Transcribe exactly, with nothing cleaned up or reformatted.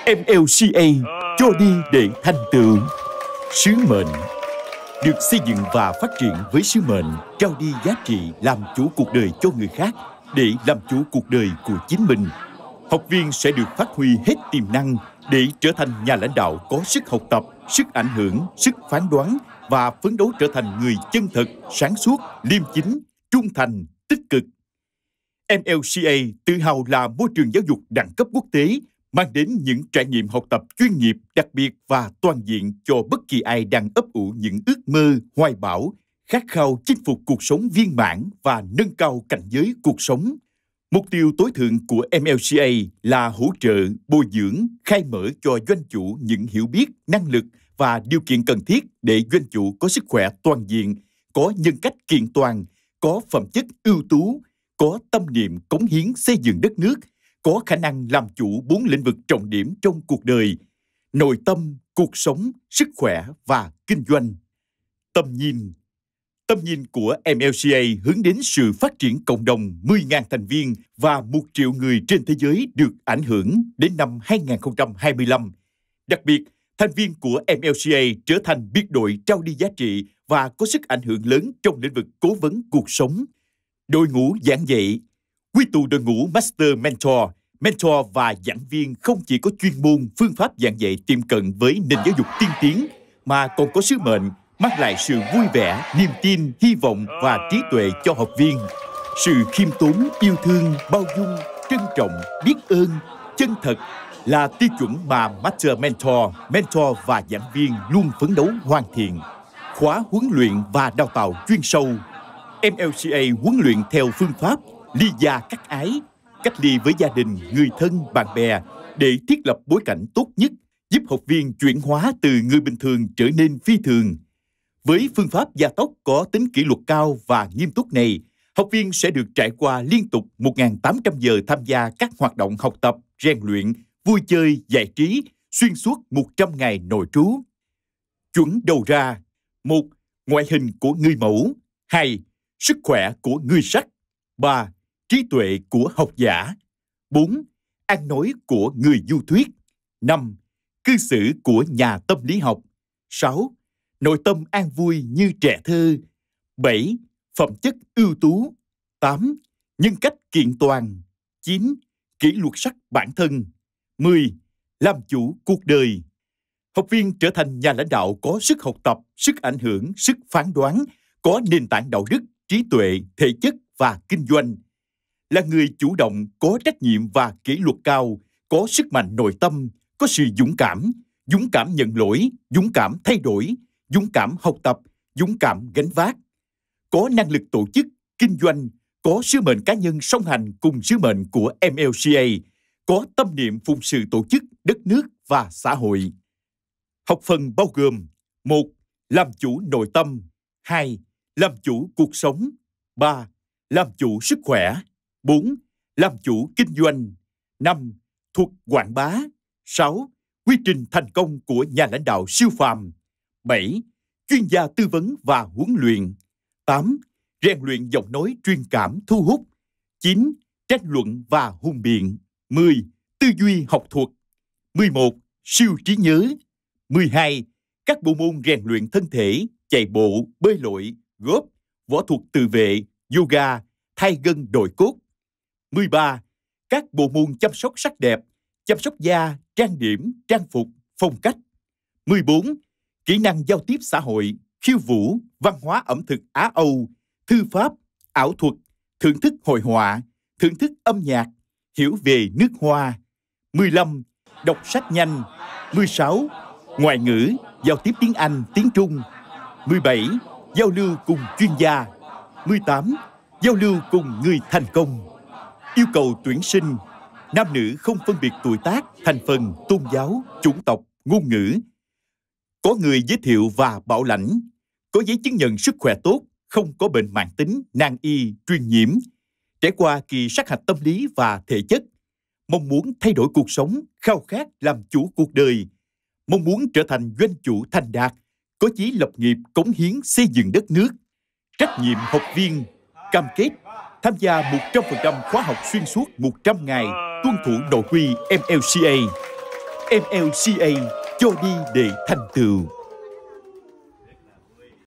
em lờ xê a cho đi để thành tựu. Sứ mệnh được xây dựng và phát triển với sứ mệnh trao đi giá trị làm chủ cuộc đời cho người khác để làm chủ cuộc đời của chính mình. Học viên sẽ được phát huy hết tiềm năng để trở thành nhà lãnh đạo có sức học tập, sức ảnh hưởng, sức phán đoán và phấn đấu trở thành người chân thật, sáng suốt, liêm chính, trung thành, tích cực. em lờ xê a tự hào là môi trường giáo dục đẳng cấp quốc tế, mang đến những trải nghiệm học tập chuyên nghiệp, đặc biệt và toàn diện cho bất kỳ ai đang ấp ủ những ước mơ, hoài bão, khát khao chinh phục cuộc sống viên mãn và nâng cao cảnh giới cuộc sống. Mục tiêu tối thượng của em lờ xê a là hỗ trợ, bồi dưỡng, khai mở cho doanh chủ những hiểu biết, năng lực và điều kiện cần thiết để doanh chủ có sức khỏe toàn diện, có nhân cách kiện toàn, có phẩm chất ưu tú, có tâm niệm cống hiến xây dựng đất nước, có khả năng làm chủ bốn lĩnh vực trọng điểm trong cuộc đời: nội tâm, cuộc sống, sức khỏe và kinh doanh. Tầm nhìn Tầm nhìn của em lờ xê a hướng đến sự phát triển cộng đồng mười nghìn thành viên và một triệu người trên thế giới được ảnh hưởng đến năm hai nghìn không trăm hai mươi lăm. Đặc biệt, thành viên của em lờ xê a trở thành biệt đội trao đi giá trị và có sức ảnh hưởng lớn trong lĩnh vực cố vấn cuộc sống. Đội ngũ giảng dạy. Quy tụ đội ngũ Master Mentor, Mentor và giảng viên không chỉ có chuyên môn, phương pháp giảng dạy tiệm cận với nền giáo dục tiên tiến, mà còn có sứ mệnh mang lại sự vui vẻ, niềm tin, hy vọng và trí tuệ cho học viên. Sự khiêm tốn, yêu thương, bao dung, trân trọng, biết ơn, chân thật là tiêu chuẩn mà Master Mentor, Mentor và giảng viên luôn phấn đấu hoàn thiện. Khóa huấn luyện và đào tạo chuyên sâu. em lờ xê a huấn luyện theo phương pháp ly gia cắt ái, cách ly với gia đình, người thân, bạn bè để thiết lập bối cảnh tốt nhất, giúp học viên chuyển hóa từ người bình thường trở nên phi thường. Với phương pháp gia tốc có tính kỷ luật cao và nghiêm túc này, học viên sẽ được trải qua liên tục một nghìn tám trăm giờ tham gia các hoạt động học tập, rèn luyện, vui chơi, giải trí xuyên suốt một trăm ngày nội trú. Chuẩn đầu ra: một. Ngoại hình của người mẫu. Hai. Sức khỏe của người sách. Ba. Trí tuệ của học giả. Bốn. Ăn nói của người du thuyết. Năm. Cư xử của nhà tâm lý học. Sáu. Nội tâm an vui như trẻ thơ. Bảy. Phẩm chất ưu tú. Tám. Nhân cách kiện toàn. Chín. Kỷ luật sắc bản thân. Mười. Làm chủ cuộc đời. Học viên trở thành nhà lãnh đạo có sức học tập, sức ảnh hưởng, sức phán đoán, có nền tảng đạo đức, trí tuệ, thể chất và kinh doanh. Là người chủ động, có trách nhiệm và kỷ luật cao, có sức mạnh nội tâm, có sự dũng cảm, dũng cảm nhận lỗi, dũng cảm thay đổi, dũng cảm học tập, dũng cảm gánh vác. Có năng lực tổ chức, kinh doanh, có sứ mệnh cá nhân song hành cùng sứ mệnh của em lờ xê a, có tâm niệm phụng sự tổ chức, đất nước và xã hội. Học phần bao gồm: một. Làm chủ nội tâm. Hai. Làm chủ cuộc sống. Ba. Làm chủ sức khỏe. Bốn. Làm chủ kinh doanh. Năm. Thuật quảng bá. Sáu. Quy trình thành công của nhà lãnh đạo siêu phàm. Bảy. Chuyên gia tư vấn và huấn luyện. Tám. Rèn luyện giọng nói truyền cảm thu hút. Chín. Tranh luận và hùng biện. Mười. Tư duy học thuật. Mười một. Siêu trí nhớ. Mười hai. Các bộ môn rèn luyện thân thể, chạy bộ, bơi lội, golf, võ thuật tự vệ, yoga, thay gân đội cốt. Mười ba. Các bộ môn chăm sóc sắc đẹp, chăm sóc da, trang điểm, trang phục, phong cách. Mười bốn. Kỹ năng giao tiếp xã hội, khiêu vũ, văn hóa ẩm thực Á Âu, thư pháp, ảo thuật, thưởng thức hội họa, thưởng thức âm nhạc, hiểu về nước Hoa. Mười lăm. Đọc sách nhanh. Mười sáu. Ngoại ngữ, giao tiếp tiếng Anh, tiếng Trung. Mười bảy. Giao lưu cùng chuyên gia. Mười tám. Giao lưu cùng người thành công. Yêu cầu tuyển sinh: nam nữ không phân biệt tuổi tác, thành phần, tôn giáo, chủng tộc, ngôn ngữ. Có người giới thiệu và bảo lãnh. Có giấy chứng nhận sức khỏe tốt, không có bệnh mãn tính, nan y, truyền nhiễm. Trải qua kỳ sát hạch tâm lý và thể chất. Mong muốn thay đổi cuộc sống, khao khát làm chủ cuộc đời. Mong muốn trở thành doanh chủ thành đạt, có chí lập nghiệp, cống hiến xây dựng đất nước. Trách nhiệm học viên: cam kết tham gia một trăm phần trăm khóa học xuyên suốt một trăm ngày, tuân thủ nội quy em lờ xê a. em lờ xê a, cho đi để thành tựu.